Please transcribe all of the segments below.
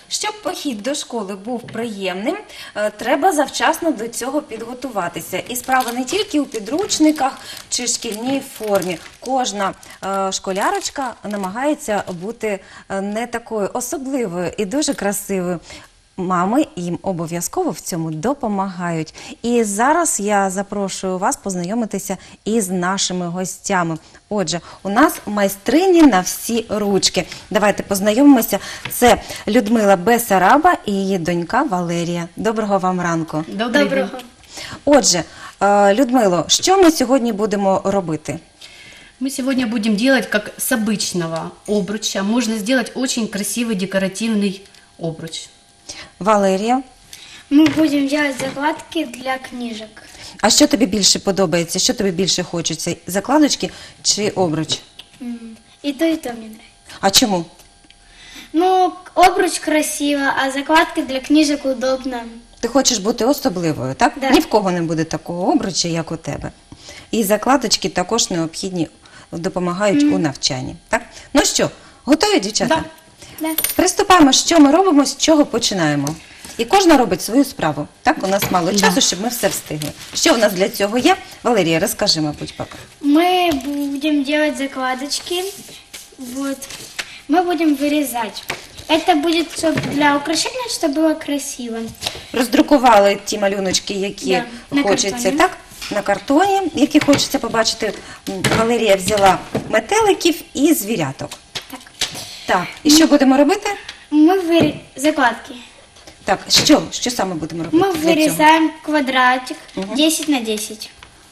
Щоб похід до школи був приємним, треба завчасно до цього підготуватися. І справа не тільки у підручниках чи шкільній формі. Кожна школярочка намагається бути не такою особливою і дуже красивою. Мами їм обов'язково в цьому допомагають. І зараз я запрошую вас познайомитися із нашими гостями. Отже, у нас майстрині на всі ручки. Давайте познайомимося. Це Людмила Бесараба і її донька Валерія. Доброго вам ранку. Доброго. Отже, Людмило, що ми сьогодні будемо робити? Мы сегодня будем делать, как с обычного обруча, можно сделать очень красивый декоративный обруч. Валерія, Мы будем делать закладки для книжек. а що тобі більше подобається? Що тобі більше хочеться? Закладочки чи обруч? И то мне нравится. А чому? Ну, обруч красиво, а закладки для книжек удобно. Ти хочеш бути особливою, так? Да. Ні в кого не буде такого обруча, як у тебе. І закладочки також необхідні, допомагають у навчанні. Так? Ну що, готові, дівчата? Да. Приступаємо, що ми робимо, з чого починаємо. І кожна робить свою справу. Так, у нас мало часу, щоб ми все встигли. Що у нас для цього є? Валерія, розкажи, мабуть, поки. Мы будем делать закладочки. Вот. Мы будем вырезать. Это будет для украшения, чтобы было красиво. Роздрукували ті малюночки, які Да, на хочеться, картоні. так? На картоні, які хочеться побачити. Валерія взяла метеликів і звіряток. Так. Так, і що будемо робити? Мы закладки. Так, що саме будемо робити? Мы для цього? вырезаем квадратик 10 на 10.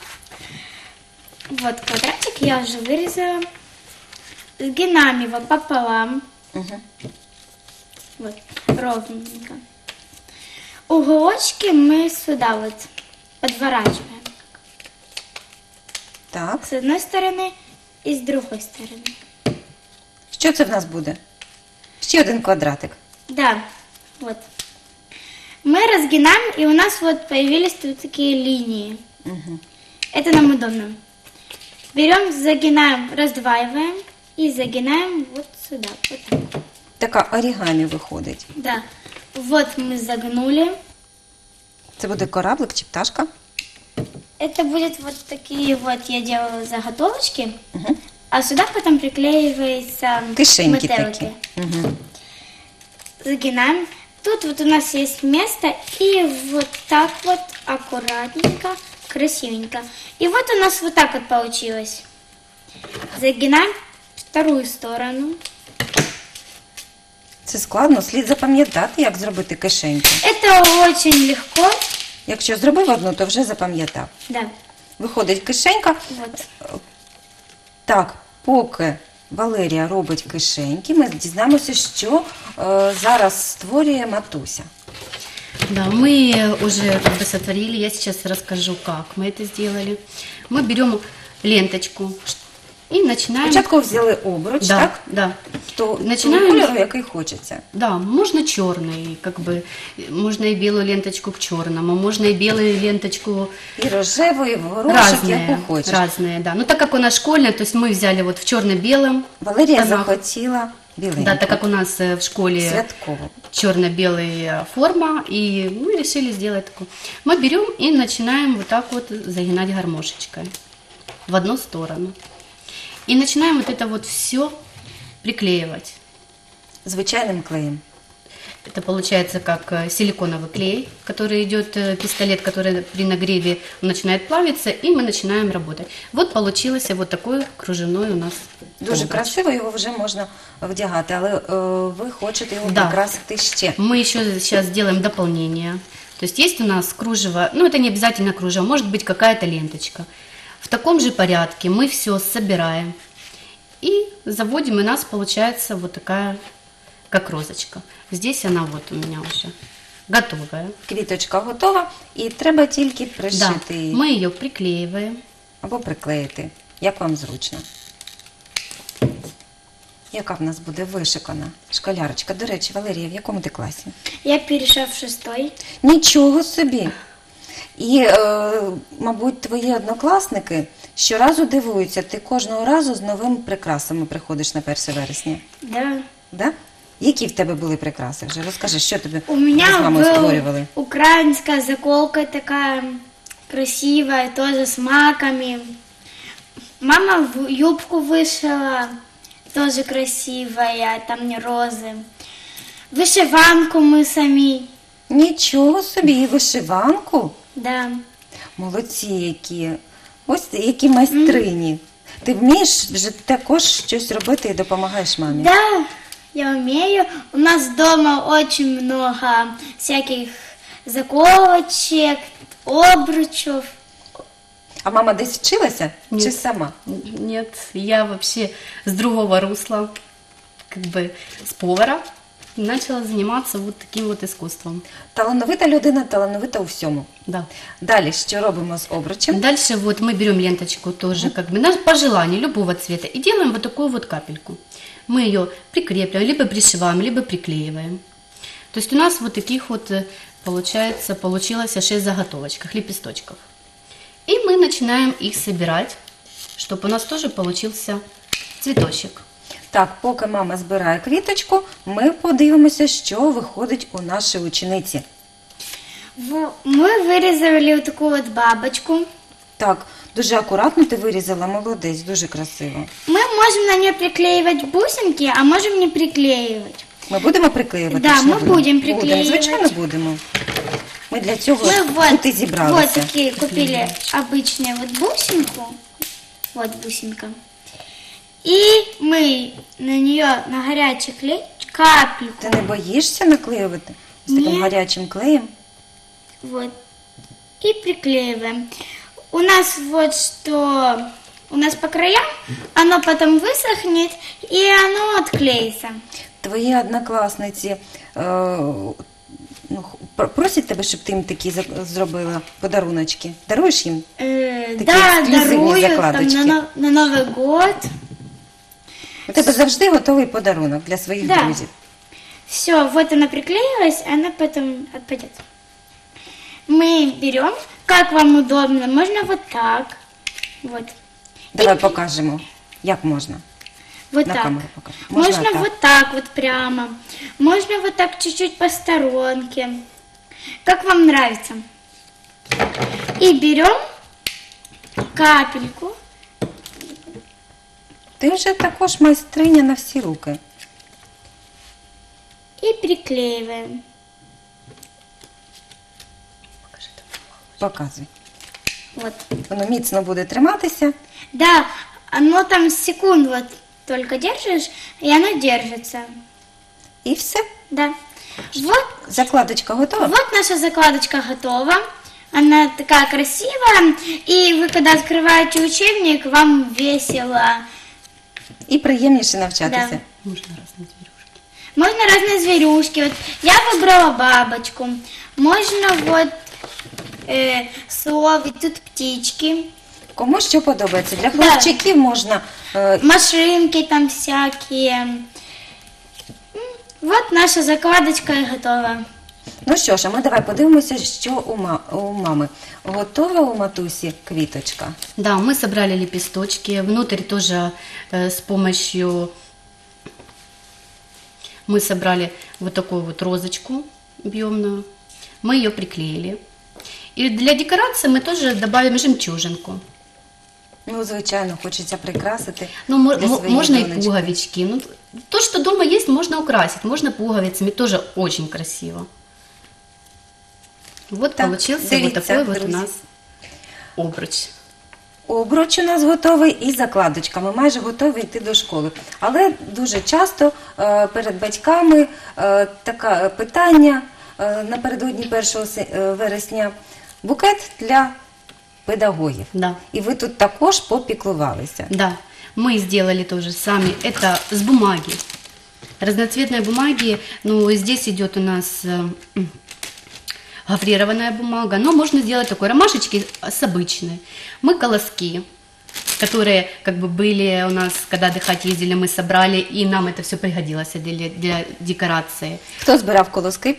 Вот квадратик я уже вырезала. Сгинаем его пополам. Мгм. Вот, ровненько. Уголочки мы сюда вот подворачиваем. Так, С одной стороны и с другой стороны. що це в нас буде? Ще один квадратик. Да, вот. Мы разгинаем, и у нас вот появились тут такие линии. Это нам удобно. Берем, загинаем, раздваиваем и загинаем вот сюда. Вот так. Така орігамі виходить. Да. Вот мы загнули. Це буде кораблик чи пташка? Это будет вот такие вот, я делала заготовочки, а сюда потом приклеивается Кишеньки метелики. такі. Угу. Загинаем. Тут вот у нас есть место, и вот так вот аккуратненько, красивенько. И вот у нас вот так вот получилось. Загинаем вторую сторону. Це складно, слід запам'ятати, як зробити кишеньку. Это очень легко. Якщо зробив одну, то вже запам'ятав. Да, Виходить кишенька. вот. Так, поки Валерія робить кишеньки, ми дізнаємося, що зараз створює матуся. Да, мы уже как бы сотворили, я сейчас расскажу, как мы это сделали. Мы берем ленточку и начинаем... Спочатку взяли обруч, Да, так? да. То Починаємо того кольору, який хочеться. Да, можно черный, как бы, можно и белую ленточку к черному, можно и белую ленточку І рожеву, і в горошок, яку хочеш. разные, да. Ну, так как у нас школьная, то есть мы взяли вот в черно-белом. Валерія тонах. захотіла біленьку. Да, так как у нас в школе Святково. черно-белая форма, и мы решили сделать такую. Мы берем и начинаем вот так вот загинать гармошечкой в одну сторону. И начинаем вот это вот все приклеивать. Звичайним клеєм. Это получается как силиконовый клей, который идет, пистолет, который при нагреве начинает плавиться, и мы начинаем работать. Вот получился вот такой кружевной у нас Дуже обруч. красиво, його вже можна вдягати, але ви хочете його Да. прикрасити ще. Мы еще сейчас сделаем дополнение. То есть есть у нас кружево, ну это не обязательно кружево, может быть какая-то ленточка. В таком же порядке мы все собираем и заводим, и у нас получается вот такая, как розочка. Здесь она вот у меня уже готовая. Квіточка готова, і треба тільки Да, пришити її. мы ее приклеиваем. Або приклеїти, як вам зручно. Яка в нас буде вишикана школярочка? До речі, Валерія, в якому ти класі? Я перешла в 6-й. Нічого собі! І, мабуть, твої однокласники щоразу дивуються, ти кожного разу з новими прикрасами приходиш на 1 вересня. Да. Да? Які в тебе були прикраси вже? Розкажи, що тобі У ви з меня мамою была створювали? украинская заколка такая красивая, тоже с маками. Мама юбку вышила, тоже красивая, там не розы. Вышиванку мы сами, Нічого собі, і вишиванку? да. Молодці які. Ось які майстрині. Ти вмієш вже також щось робити і допомагаєш мамі? Да, я умею. У нас дома очень много всяких заколочек, обручев. А мама десь вчилася? Ні. Чи сама? Нет, я вообще с другого русла, как бы с повара, начала заниматься вот таким вот искусством. Талановита людина, талановита у всьому. Да. Далі, що робимо з обручем? Дальше вот мы берем ленточку тоже, как бы по желанию, любого цвета, и делаем вот такую вот капельку. Мы ее прикрепляем, либо пришиваем, либо приклеиваем. То есть у нас вот таких вот, получилось 6 заготовочков, лепесточков. И мы начинаем их собирать, чтобы у нас тоже получился цветочек. Так, поки мама збирає квіточку, ми подивимося, що виходить у нашої учениці. Мы вырезали вот такую вот бабочку. Так, дуже акуратно ти вирізала, молодець, дуже красиво. Мы можем на нее приклеивать бусинки, а можем не приклеивать. Ми будемо приклеювати? Да, чи не ми будемо приклеювати. Звичайно, будемо. Ми для цього Мы тут і вот зібралися. такие купили обычную вот бусинку. Вот бусинка. И мы на нее на горячий клей капельку. Ти не боїшся наклеювати з таким Ні. гарячим клеєм? Вот. И приклеиваем. У нас вот что... У нас по краям оно потом высохнет и оно отклеится. Твої однокласниці просять тебе, щоб ти їм такі зробила подаруночки. Даруєш їм? Такі Да, ексклюзивні дарую там закладочки. на Новый год. У тебе завжди готовий подарунок для своїх Да. друзів. Все, вот она приклеилась, она потом отпадет. Мы берем, как вам удобно, можно вот так, вот, Давай покажемо, як можна. вот На так. камеру покажи. Можно так. вот так вот прямо, можно вот так чуть-чуть по сторонке, как вам нравится. И берем капельку. Ти вже також майстриня на всі руки. И приклеиваем. Показуй. Вот. Воно міцно буде триматися. Да, оно там секунд вот только держишь, и оно держится. І все. Да. Вот, Закладочка готова? вот наша закладочка готова. Она такая красивая. И вы, когда открываете учебник, вам весело. І приємніше навчатися. Да. Можно разные зверюшки. Можно разные зверюшки. Вот я выбрала бабочку. Можно вот совы, тут птички. Кому що подобається. Для Да. хлопчиків можна Машинки там всякие. Вот наша закладочка и готова. Ну що ж, а ми давай подивимося, що у мами. Готова у матусі квіточка? Да, мы собрали лепесточки, внутрь тоже с помощью, мы собрали вот такую вот розочку объемную, мы ее приклеили. И для декорации мы тоже добавим жемчужинку. Ну, звичайно, хочеться прикрасити. Ну, для своєї можно и донечки. пуговички. Ну, то, что дома есть, можно украсить, можно пуговицами, тоже очень красиво. Вот Так, получился вот дивіться, такой вот у друзі. нас обруч. Обруч у нас готовий і закладочка. Ми майже готові йти до школи. Але дуже часто перед батьками таке питання напередодні 1 вересня. Букет для педагогів. Да. І ви тут також попіклувалися. Да, мы сделали тоже сами. Это с бумаги. Разноцветной бумаги. Ну, здесь идет у нас гофрированная бумага. Но можно сделать такой ромашечки с обычной. Мы колоски, которые как бы были у нас, когда отдыхать ездили, мы собрали. И нам это все пригодилось для декорации. Хто збирав колоски?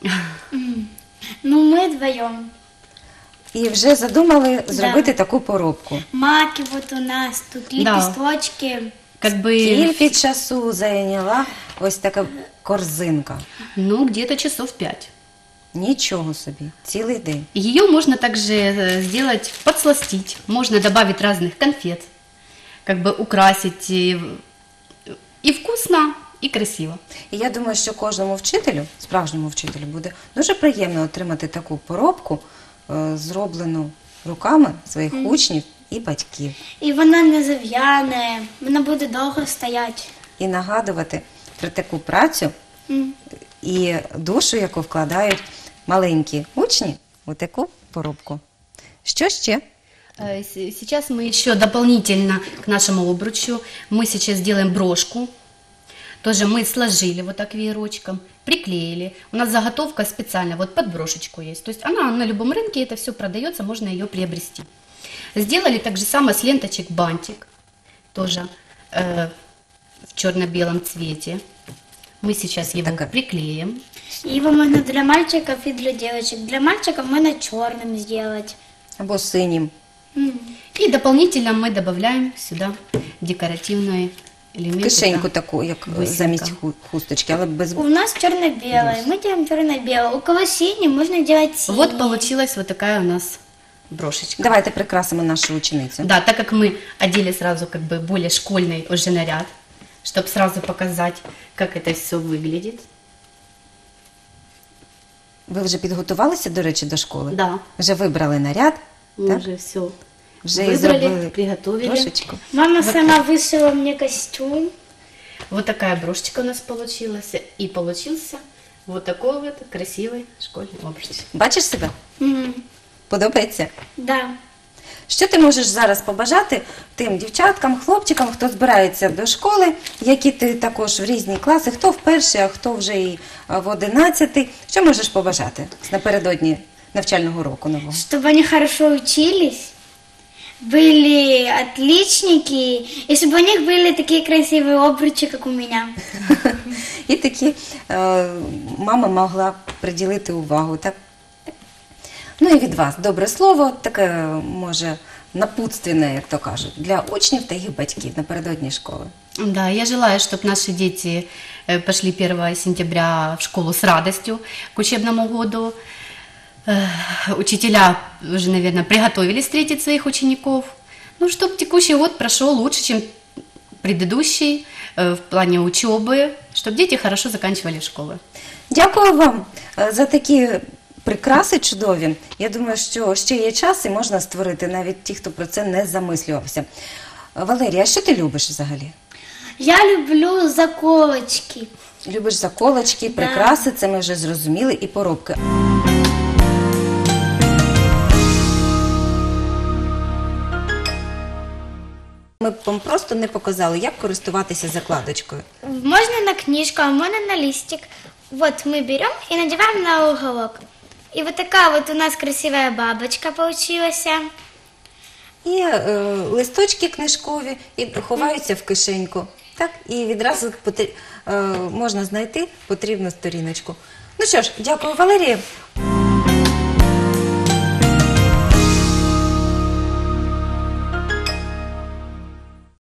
Ну, мы вдвоем. І вже задумали зробити таку поробку. Маки вот у нас, тут Да. лепесточки. как бы, Скільки часу зайняла ось така корзинка? ну, где-то часов 5. Нічого собі, цілий день. Ее можно также сделать, подсластить, можно добавить разных конфет, как бы украсить и вкусно, и красиво. І я думаю, що кожному вчителю, справжньому вчителю, буде дуже приємно отримати таку поробку, зроблену руками своїх учнів і батьків. І вона не зав'яне, вона буде довго стояти. І нагадувати про таку працю і душу, яку вкладають маленькі учні у таку поробку. Що ще? Сейчас мы еще дополнительно к нашему обручу, мы сейчас делаем брошку. Тоже мы сложили вот так веерочком, приклеили. У нас заготовка специально, вот под брошечку есть. То есть она на любом рынке, это все продается, можно ее приобрести. Сделали так же самое с ленточек бантик, тоже в черно-белом цвете. Мы сейчас его Так, приклеим. Его можно для мальчиков и для девочек. Для мальчиков можно черным сделать. Або синім. И дополнительно мы добавляем сюда декоративные элементы. Кишеньку Это таку, як бусинка. замість хусточки, але без... У нас черно-белое, мы делаем черно-белое. У кого синий, можно делать синий. Вот получилась вот такая у нас брошечка. Давайте прикрасимо нашу ученицю. Да, так как мы одели сразу как бы более школьный уже наряд, чтобы сразу показать, как это все выглядит. Ви вже підготувалися, до речі, до школи? Да, Вже вибрали наряд, мы так? уже все Вже і выбрали, зробили приготовили. брошечку. Мама сама вышила мне костюм. Вот такая брошечка у нас получилась. И получился вот такой вот красивый школьный обруч. Бачиш себе? Подобається? Да. Що ти можеш зараз побажати тим дівчаткам, хлопчикам, хто збирається до школи, які ти також в різні класи, хто в перший, а хто вже і в 11. Що можеш побажати напередодні навчального року нового? Чтобы они хорошо учились, были отличники, и чтобы у них были такие красивые обручи, как у меня. І такі мама могла приділити увагу, так? Ну і від вас добре слово, таке, може, напутственне, як то кажуть, для учнів та їх батьків напередодні школи. Да, я желаю, чтобы наши дети пошли 1 сентября в школу с радостью к учебному году. Учителя уже, наверное, приготовились встретить своих учеников. Ну, чтобы текущий год прошел лучше, чем предыдущий в плане учебы, чтобы дети хорошо заканчивали школы. Дякую вам за такі прикраси чудові. Я думаю, що ще є час і можна створити, навіть ті, хто про це не замислювався. Валерія, а що ти любиш взагалі? Я люблю заколочки. Любиш заколочки, прикраси, це ми вже зрозуміли, і поробки. Ми вам просто не показали, як користуватися закладочкою. Можно на книжку, а можно на листик. Вот мы берем и надеваем на уголок. И вот такая вот у нас красивая бабочка получилась. І листочки книжкові і ховаються в кишеньку. Так, і відразу можна знайти потрібну сторіночку. Ну що ж, дякую, Валерія.